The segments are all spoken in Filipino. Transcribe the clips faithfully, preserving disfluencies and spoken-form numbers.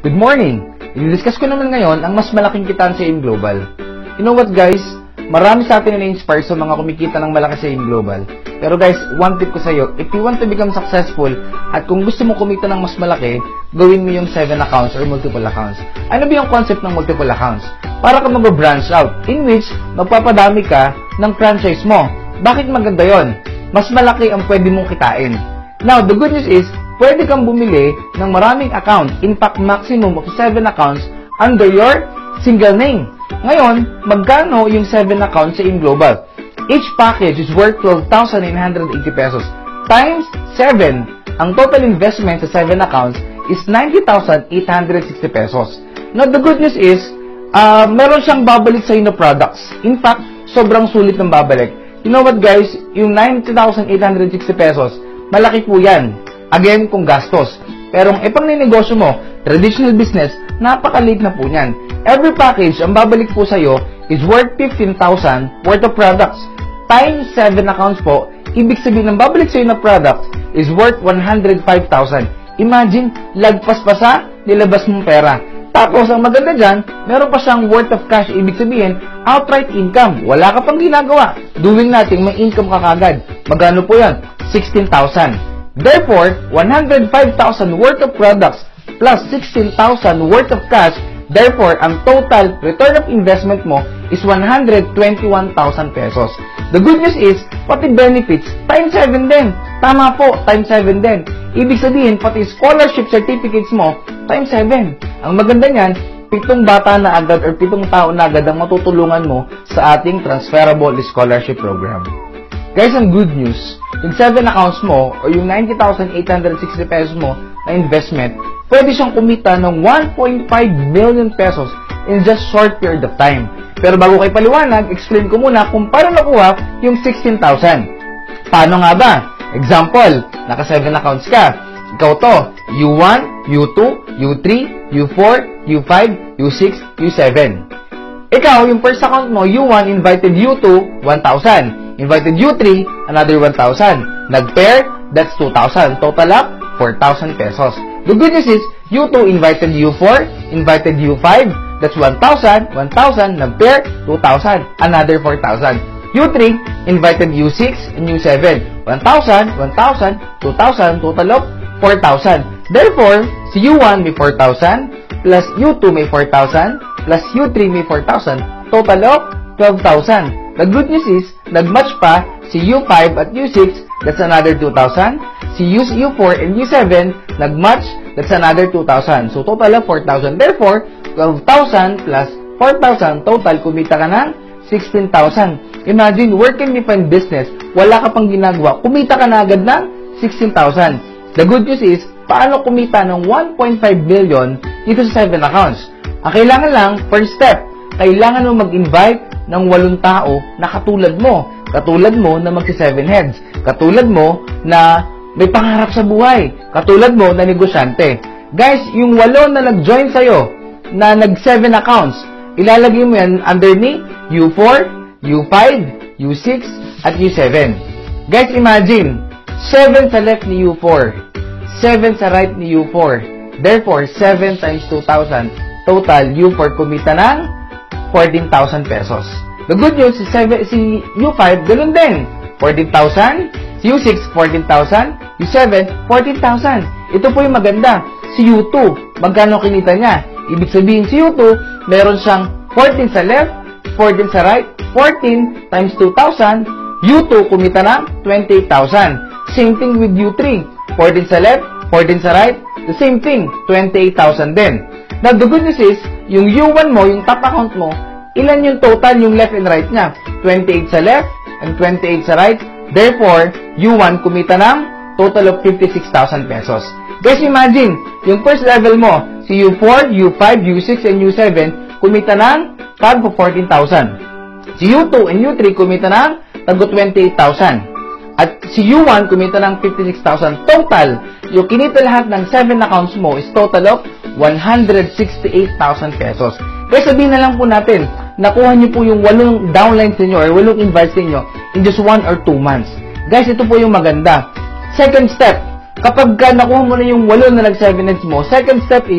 Good morning! I-discuss ko naman ngayon ang mas malaking kitaan sa A I M Global. You know what guys? Marami sa atin na na-inspire sa mga kumikita ng malaki sa A I M Global. Pero guys, one tip ko sa iyo, if you want to become successful at kung gusto mo kumita ng mas malaki, gawin mo yung seven accounts or multiple accounts. Ano ba yung concept ng multiple accounts? Para ka mag-branch out, in which magpapadami ka ng franchise mo. Bakit maganda yon? Mas malaki ang pwede mong kitain. Now, the good news is, pwede kang bumili ng maraming account, in fact, maximum of seven accounts under your single name. Ngayon, magkano yung seven accounts sa A I M Global? Each package is worth twelve thousand nine hundred eighty pesos. Times seven, ang total investment sa seven accounts is ninety thousand eight hundred sixty pesos. Now, the good news is, uh, meron siyang babalik sa inyo na products. In fact, sobrang sulit ng babalik. You know what guys? Yung ninety thousand eight hundred sixty pesos, malaki po yan. Again, kung gastos. Pero ang ipang ninegosyo mo, traditional business, napakaliit na po niyan. Every package, ang babalik po sa'yo, is worth fifteen thousand worth of products. Times seven accounts po, ibig sabihin ng babalik sa'yo na products is worth one hundred five thousand. Imagine, lagpas pa sa nilabas mong pera. Tapos, ang maganda dyan, meron pa siyang worth of cash. Ibig sabihin, outright income. Wala ka pang ginagawa. Doing natin, may income ka kagad. Magkano po yan? sixteen thousand. Therefore, one hundred five thousand worth of products plus sixteen thousand worth of cash. Therefore, ang total return of investment mo is one hundred twenty-one thousand pesos. The good news is, pati benefits, times seven din. Tama po, times seven din. Ibig sabihin, pati scholarship certificates mo, times seven. Ang maganda niyan, pitong bata na agad or pitong tao na agad ang matutulungan mo sa ating transferable scholarship program. Guys, ang good news, yung seven accounts mo o yung ninety thousand eight hundred sixty pesos mo na investment, pwede siyang kumita ng one point five million pesos in just short period of time. Pero bago kayo paliwanag, explain ko muna kung paano nakuha yung sixteen thousand. Paano nga ba? Example, naka seven accounts ka. Ikaw to, U one, U two, U three, U four, U five, U six, U seven. Ikaw, yung first account mo, U one, invited U two, one thousand. Invited U three, another one thousand. Nag-pair, that's two thousand. Total up, four thousand pesos. The good news is, U two invited U four, invited U five, that's one thousand, one thousand, nag-pair, two thousand, another four thousand. U three invited U six and U seven, one thousand, one thousand, two thousand, total of four thousand. Therefore, si U one may four thousand, plus U two may four thousand, plus U three may four thousand, total of twelve thousand. The good news is, nag-match pa si U five at U six, that's another two thousand. Si U four and U seven, nag-match, that's another two thousand. So, total of four thousand. Therefore, twelve thousand plus four thousand, total, kumita ka ng sixteen thousand. Imagine, work and define business, wala ka pang ginagawa, kumita ka na agad ng sixteen thousand. The good news is, paano kumita ng one point five million dito sa seven accounts? Ang kailangan lang, first step, kailangan mo mag-invite ng walong tao na katulad mo. Katulad mo na magsi-seven heads. Katulad mo na may pangarap sa buhay. Katulad mo na negosyante. Guys, yung walo na nag-join sa'yo, na nag-seven accounts, ilalagay mo yan under ni U four, U five, U six, at U seven. Guys, imagine, seven sa left ni U four, seven sa right ni U four. Therefore, seven times two thousand. Total, U four kumita ng fourteen thousand pesos. The good news, si, seven, si U five, ganun din. fourteen thousand. Si U six, fourteen thousand. U seven, fourteen thousand. Ito po yung maganda. Si U two, magkano kinita niya? Ibig sabihin, si U two, meron siyang fourteen sa left, fourteen sa right, fourteen times two thousand. U two, kumita ng twenty-eight thousand. Same thing with U three. fourteen sa left, fourteen sa right, the same thing, twenty-eight thousand din. Now, the good news is, yung U one mo, yung top account mo, ilan yung total yung left and right niya? twenty-eight sa left and twenty-eight sa right. Therefore, U one kumita ng total of fifty-six thousand pesos. Guys, imagine, yung first level mo, si U four, U five, U six, and U seven, kumita ng tag fourteen thousand. Si U two and U three kumita ng tag twenty-eight thousand. At si U one kumita ng fifty-six thousand. Total, yung kinita lahat ng seven accounts mo is total of one hundred sixty-eight thousand pesos. Kaya sabihin na lang po natin, nakuha niyo po yung walong downlines niyo or walong invites niyo in just one or two months. Guys, ito po yung maganda. Second step, kapag ka nakuha mo na yung walo na nag-seven heads mo, second step is,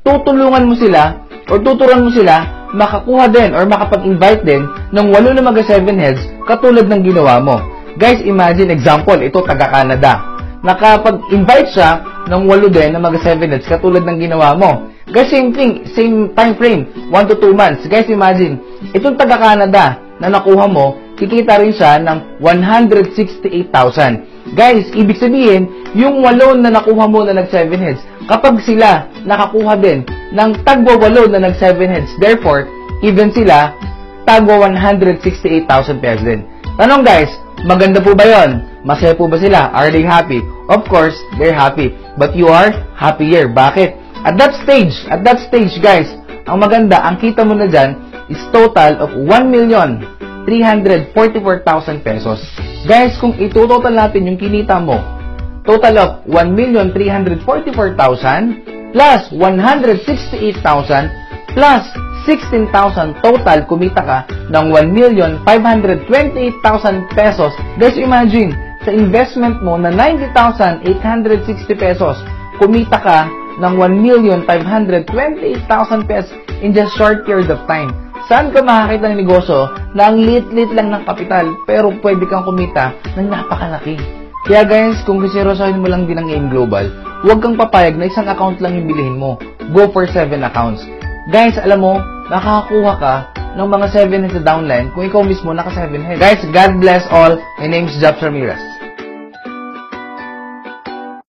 tutulungan mo sila or tuturuan mo sila makakuha din or makapag-invite din ng walo na mga seven heads katulad ng ginawa mo. Guys, imagine, example, ito taga-Canada. Nakapag-invite siya ng walo din na mga seven heads katulad ng ginawa mo. Guys, same thing, same time frame, one to two months. Guys, imagine, itong taga-Canada na nakuha mo, kikita rin siya ng one hundred sixty-eight thousand. Guys, ibig sabihin, yung walo na nakuha mo na nag seven heads, kapag sila nakakuha din ng tagwa walo na nag seven heads, therefore, even sila, tagwa one hundred sixty-eight thousand pesos din. Tanong guys, maganda po ba yon? Masaya po ba sila? Are they happy? Of course, they're happy. But you are happier. Bakit? At that stage, at that stage guys, ang maganda, ang kita mo na dyan is total of one million three hundred forty-four thousand pesos. Guys, kung itutotal natin yung kinita mo, total of one million three hundred forty-four thousand plus one hundred sixty-eight thousand plus sixteen thousand total, kumita ka ng one million five hundred twenty-eight thousand pesos. Guys, imagine, sa investment mo na ninety thousand eight hundred sixty pesos, kumita ka ng one million five hundred twenty-eight thousand pesos in just short period of time. Saan ka makakita ng negosyo na ang lit-lit lang ng kapital pero pwede kang kumita ng napakalaki? Kaya guys, kung seryosohin mo lang din ang A I M Global, huwag kang papayag na isang account lang yung bilhin mo. Go for seven accounts. Guys, alam mo, nakakakuha ka ng mga seven heads sa downline kung ikaw mismo naka seven heads. Guys, God bless all. My name is Jobs Ramirez.